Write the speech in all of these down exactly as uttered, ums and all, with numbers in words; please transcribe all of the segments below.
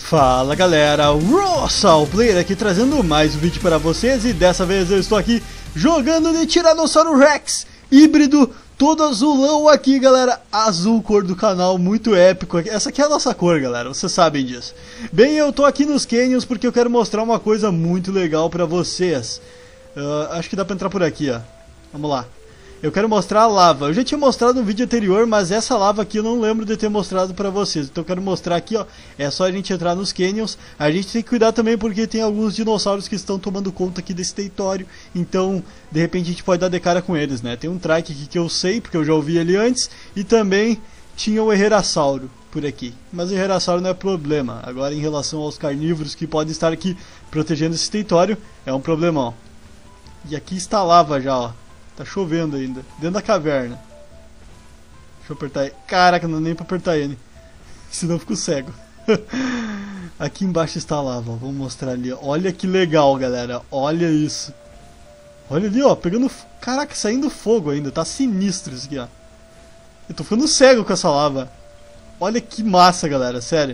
Fala galera, Rossal Player aqui trazendo mais um vídeo para vocês e dessa vez eu estou aqui jogando de Tiranossauro Rex híbrido, todo azulão aqui galera, azul cor do canal, muito épico, essa aqui é a nossa cor galera, vocês sabem disso. Bem, eu tô aqui nos Canyons porque eu quero mostrar uma coisa muito legal para vocês. uh, Acho que dá para entrar por aqui, ó. Vamos lá. Eu quero mostrar a lava. Eu já tinha mostrado no vídeo anterior, mas essa lava aqui eu não lembro de ter mostrado pra vocês. Então eu quero mostrar aqui, ó. É só a gente entrar nos Canyons. A gente tem que cuidar também porque tem alguns dinossauros que estão tomando conta aqui desse território. Então, de repente a gente pode dar de cara com eles, né? Tem um trike aqui que eu sei, porque eu já ouvi ele antes. E também tinha o Herrerasauro por aqui. Mas o Herrerasauro não é problema. Agora em relação aos carnívoros que podem estar aqui protegendo esse território, é um problemão. E aqui está a lava já, ó. Tá chovendo ainda, dentro da caverna. Deixa eu apertar ele. Caraca, não dá nem pra apertar ele, senão eu fico cego. Aqui embaixo está a lava, vamos mostrar ali. Olha que legal, galera, olha isso. Olha ali, ó, pegando... Caraca, saindo fogo ainda, tá sinistro isso aqui, ó. Eu tô ficando cego com essa lava. Olha que massa, galera, sério.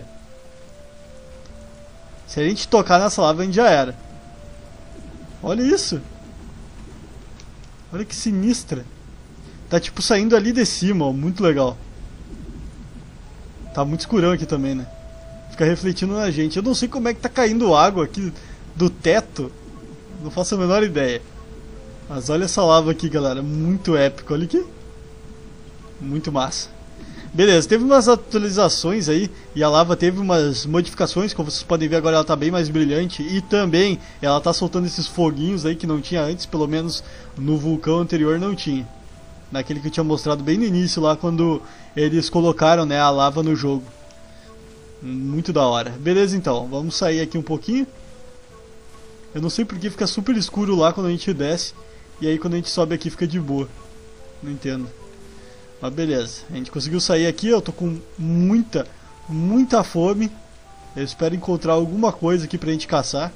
Se a gente tocar nessa lava, a gente já era. Olha isso. Olha que sinistra. Tá tipo saindo ali de cima, ó. Muito legal. Tá muito escurão aqui também, né? Fica refletindo na gente. Eu não sei como é que tá caindo água aqui do teto. Não faço a menor ideia. Mas olha essa lava aqui, galera. Muito épico. Olha aqui. Muito massa. Beleza, teve umas atualizações aí e a lava teve umas modificações, como vocês podem ver agora ela tá bem mais brilhante e também ela tá soltando esses foguinhos aí que não tinha antes, pelo menos no vulcão anterior não tinha. Naquele que eu tinha mostrado bem no início lá quando eles colocaram, né, a lava no jogo. Muito da hora. Beleza então, vamos sair aqui um pouquinho. Eu não sei porque fica super escuro lá quando a gente desce e aí quando a gente sobe aqui fica de boa. Não entendo. Mas beleza, a gente conseguiu sair aqui, eu tô com muita, muita fome. Eu espero encontrar alguma coisa aqui pra gente caçar.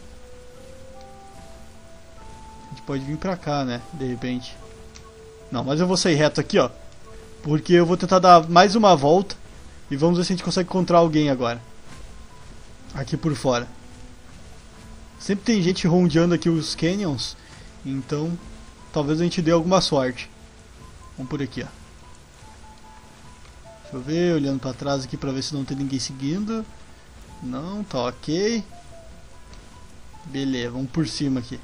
A gente pode vir pra cá, né, de repente. Não, mas eu vou sair reto aqui, ó. Porque eu vou tentar dar mais uma volta. E vamos ver se a gente consegue encontrar alguém agora. Aqui por fora. Sempre tem gente rondeando aqui os canyons. Então, talvez a gente dê alguma sorte. Vamos por aqui, ó. Deixa eu ver, olhando pra trás aqui pra ver se não tem ninguém seguindo. Não, tá ok. Beleza, vamos por cima aqui.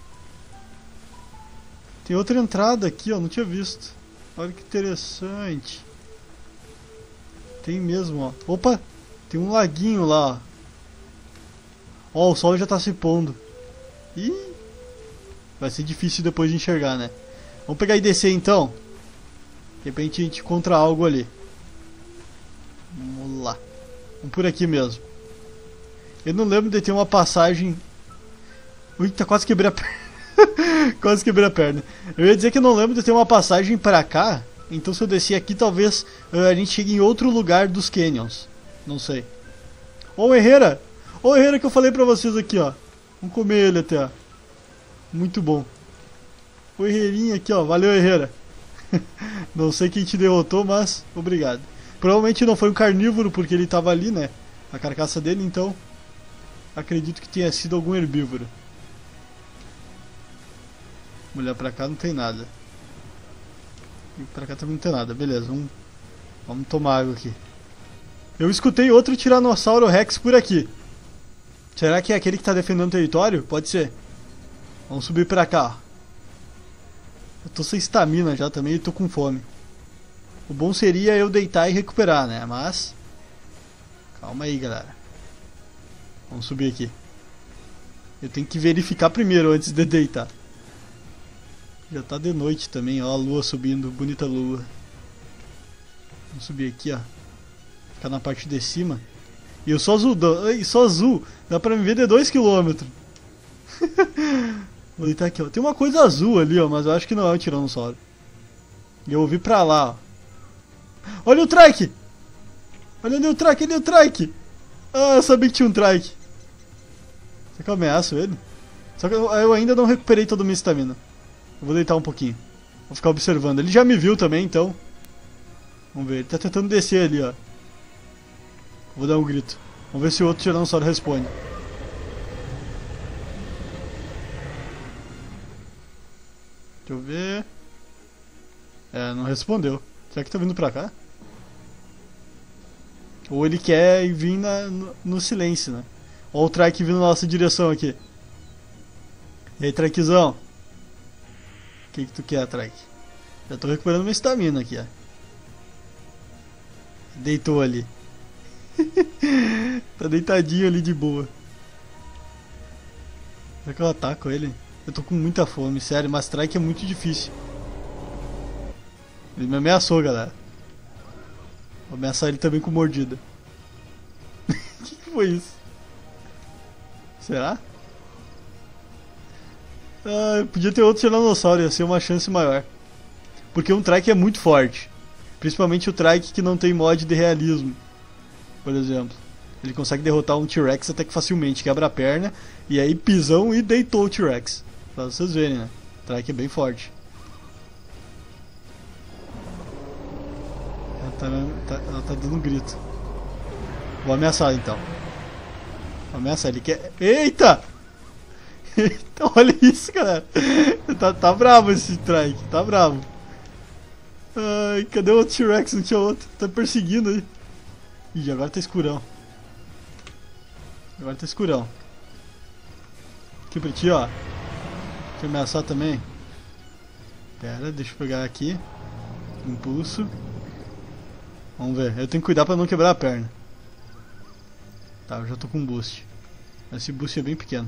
Tem outra entrada aqui, ó, não tinha visto. Olha que interessante. Tem mesmo, ó. Opa, tem um laguinho lá, ó. Ó, o sol já tá se pondo. Ih, vai ser difícil depois de enxergar, né? Vamos pegar e descer então. De repente a gente encontra algo ali. Vamos lá. Vamos por aqui mesmo. Eu não lembro de ter uma passagem... Ui, tá quase quebrei a perna. Quase quebrei a perna. Eu ia dizer que eu não lembro de ter uma passagem pra cá. Então se eu descer aqui talvez uh, a gente chegue em outro lugar dos Canyons. Não sei. Ó o Herrera. Ó o Herrera que eu falei pra vocês aqui, ó. Vamos comer ele até, ó. Muito bom. O Herrerinha aqui, ó. Valeu, Herrera. Não sei quem te derrotou, mas obrigado. Provavelmente não foi um carnívoro porque ele estava ali, né? A carcaça dele, então acredito que tenha sido algum herbívoro. Vamos olhar pra cá, não tem nada. E pra cá também não tem nada, beleza, vamos, vamos tomar água aqui. Eu escutei outro Tiranossauro Rex por aqui. Será que é aquele que está defendendo o território? Pode ser. Vamos subir pra cá. Eu tô sem estamina já também e tô com fome. O bom seria eu deitar e recuperar, né? Mas... calma aí, galera. Vamos subir aqui. Eu tenho que verificar primeiro antes de deitar. Já tá de noite também, ó. A lua subindo. Bonita lua. Vamos subir aqui, ó. Ficar na parte de cima. E eu sou azul. Ai, sou azul. Dá pra me ver de dois quilômetros. Vou deitar aqui, ó. Tem uma coisa azul ali, ó. Mas eu acho que não é o tiranossauro. E eu ouvi pra lá, ó. Olha o trike! Olha ali o trike, ali o trike! Ah, eu sabia que tinha um trike. Será que eu ameaço ele? Só que eu, eu ainda não recuperei toda a minha estamina. Eu vou deitar um pouquinho. Vou ficar observando. Ele já me viu também, então. Vamos ver, ele tá tentando descer ali, ó. Vou dar um grito. Vamos ver se o outro Tiranossauro responde. Deixa eu ver. É, não respondeu. Será que tá vindo pra cá? Ou ele quer vir na, no, no silêncio, né? Olha o Trike vindo na nossa direção aqui. E aí, Trikezão? O que que tu quer, Trike? Já tô recuperando minha estamina aqui, ó. Deitou ali. Tá deitadinho ali de boa. Será que eu ataco ele? Eu tô com muita fome, sério, mas Trike é muito difícil. Ele me ameaçou, galera. Vou ameaçar ele também com mordida. O que, que foi isso? Será? Ah, podia ter outro Tiranossauro, ia ser uma chance maior. Porque um Trike é muito forte. Principalmente o Trike que não tem mod de realismo. Por exemplo. Ele consegue derrotar um T-Rex até que facilmente. Quebra a perna. E aí pisão e deitou o T-Rex. Pra vocês verem, né? O Trike é bem forte. Ela tá, tá, ela tá dando um grito. Vou ameaçar então. Vou ameaçar. Ele quer... Eita! Eita, olha isso, galera. Tá, tá bravo esse Trike. Tá bravo. Ai, cadê o T-Rex? Não tinha outro. Tá perseguindo aí. Ih, agora tá escurão. Agora tá escurão. Aqui pra ti, ó. Deixa eu ameaçar também. Pera, deixa eu pegar aqui. Impulso. Vamos ver. Eu tenho que cuidar pra não quebrar a perna. Tá, eu já tô com boost. Esse boost é bem pequeno.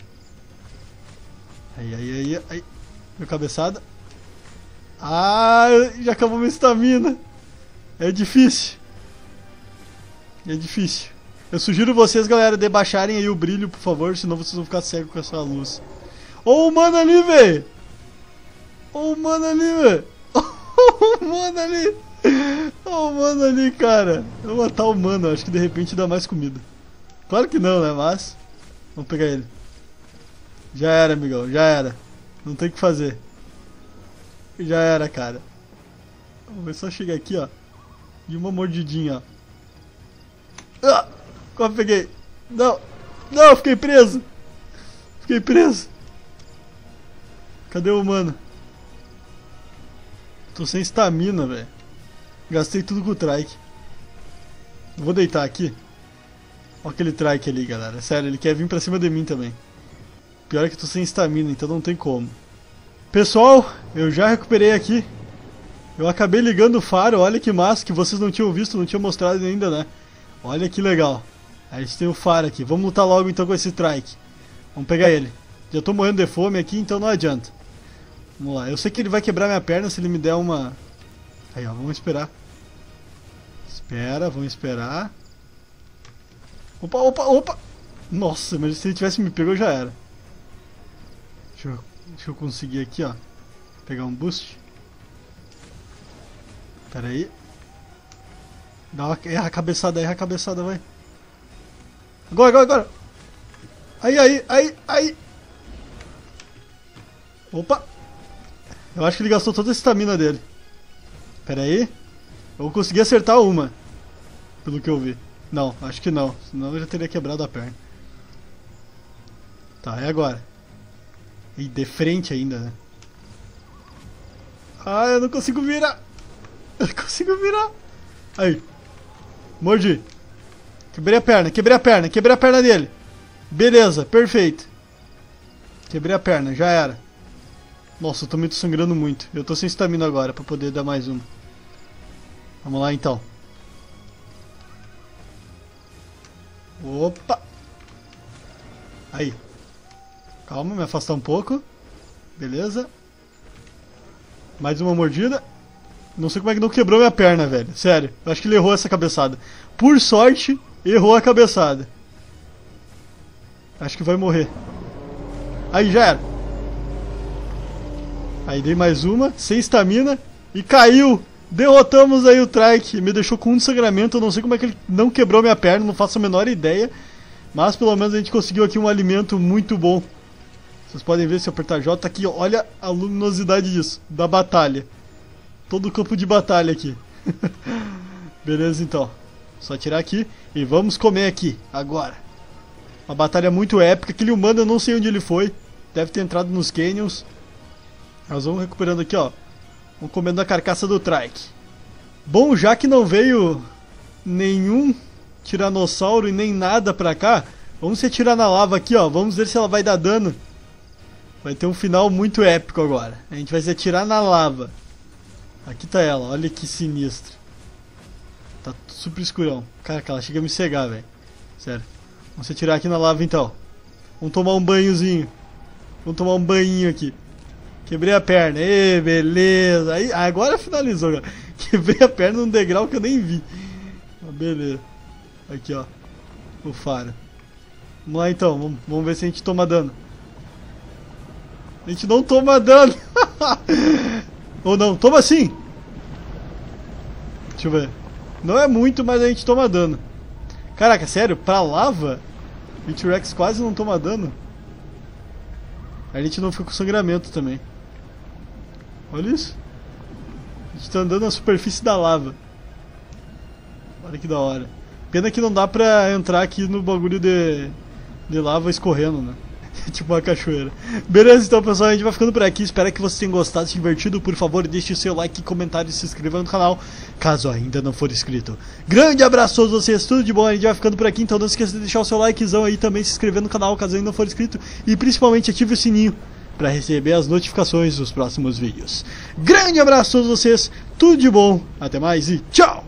Aí, aí, aí, aí. Meu cabeçada. Ah, já acabou minha estamina. É difícil. É difícil. Eu sugiro vocês, galera, de baixarem aí o brilho, por favor, senão vocês vão ficar cegos com essa luz. Ô, oh, mano ali, velho! Ô, oh, mano ali, velho! Ô, oh, mano ali! Ô, oh, mano ali, cara! Eu vou matar o mano, acho que de repente dá mais comida. Claro que não, né? Mas... Vamos pegar ele. Já era, amigão, já era. Não tem o que fazer. Já era, cara. Vamos ver, só chegar aqui, ó. E uma mordidinha, ó. Ah, quase peguei. Não, não, fiquei preso. Fiquei preso. Cadê o humano? Tô sem estamina, velho. Gastei tudo com o Trike. Vou deitar aqui. Olha aquele Trike ali, galera. Sério, ele quer vir pra cima de mim também. Pior é que tô sem estamina, então não tem como. Pessoal, eu já recuperei aqui. Eu acabei ligando o faro, olha que massa, que vocês não tinham visto, não tinham mostrado ainda, né? Olha que legal. A gente tem o faro aqui. Vamos lutar logo então com esse Trike. Vamos pegar ele. Já tô morrendo de fome aqui, então não adianta. Vamos lá. Eu sei que ele vai quebrar minha perna se ele me der uma... Aí, ó. Vamos esperar. Espera, vamos esperar. Opa, opa, opa. Nossa, mas se ele tivesse me pegado já era. Deixa eu, deixa eu conseguir aqui, ó. Pegar um boost. Pera aí. Dá uma... Erra a cabeçada, erra a cabeçada, vai. Agora, agora, agora. Aí, aí, aí, aí. Opa. Eu acho que ele gastou toda a estamina dele. Pera aí. Eu vou conseguir acertar uma. Pelo que eu vi. Não, acho que não. Senão eu já teria quebrado a perna. Tá, e agora? E de frente ainda, né? Ah, eu não consigo virar. Eu não consigo virar. Aí. Mordi. Quebrei a perna, quebrei a perna, quebrei a perna dele. Beleza, perfeito. Quebrei a perna, já era. Nossa, eu também tô sangrando muito. Eu tô sem estamina agora pra poder dar mais uma. Vamos lá então. Opa. Aí. Calma, me afastar um pouco. Beleza. Mais uma mordida. Não sei como é que não quebrou minha perna, velho. Sério, eu acho que ele errou essa cabeçada. Por sorte, errou a cabeçada. Acho que vai morrer. Aí, já era. Aí dei mais uma, sem estamina. E caiu. Derrotamos aí o Trike. Me deixou com um sangramento. Eu não sei como é que ele não quebrou minha perna. Não faço a menor ideia. Mas pelo menos a gente conseguiu aqui um alimento muito bom. Vocês podem ver se eu apertar J aqui. Olha a luminosidade disso. Da batalha. Todo o campo de batalha aqui. Beleza então. Só tirar aqui e vamos comer aqui, agora. Uma batalha muito épica. Aquele humano eu não sei onde ele foi. Deve ter entrado nos canyons. Nós vamos recuperando aqui, ó. Vamos comendo a carcaça do Trike. Bom, já que não veio nenhum tiranossauro e nem nada pra cá, vamos se atirar na lava aqui, ó. Vamos ver se ela vai dar dano. Vai ter um final muito épico agora. A gente vai se atirar na lava. Aqui tá ela, olha que sinistro. Tá super escurão. Caraca, ela chega a me cegar, velho. Sério. Vamos se atirar aqui na lava então. Vamos tomar um banhozinho. Vamos tomar um banhinho aqui. Quebrei a perna. Ê, beleza. Aí, agora finalizou, cara. Quebrei a perna num degrau que eu nem vi. Beleza. Aqui, ó. O faro. Vamos lá então. Vamos, vamos ver se a gente toma dano. A gente não toma dano. Ou não. Toma sim. Deixa eu ver. Não é muito, mas a gente toma dano. Caraca, sério? Pra lava? O T-Rex quase não toma dano. A gente não fica com sangramento também. Olha isso. A gente tá andando na superfície da lava. Olha que da hora. Pena que não dá pra entrar aqui no bagulho de, de lava escorrendo, né? Tipo uma cachoeira. Beleza, então pessoal, a gente vai ficando por aqui. Espero que vocês tenham gostado, se divertido. Por favor, deixe o seu like, comentário e se inscreva no canal, caso ainda não for inscrito. Grande abraço a todos vocês, tudo de bom. A gente vai ficando por aqui, então não esqueça de deixar o seu likezão aí, também se inscrever no canal, caso ainda não for inscrito. E principalmente ative o sininho para receber as notificações dos próximos vídeos. Grande abraço a todos vocês, tudo de bom. Até mais e tchau!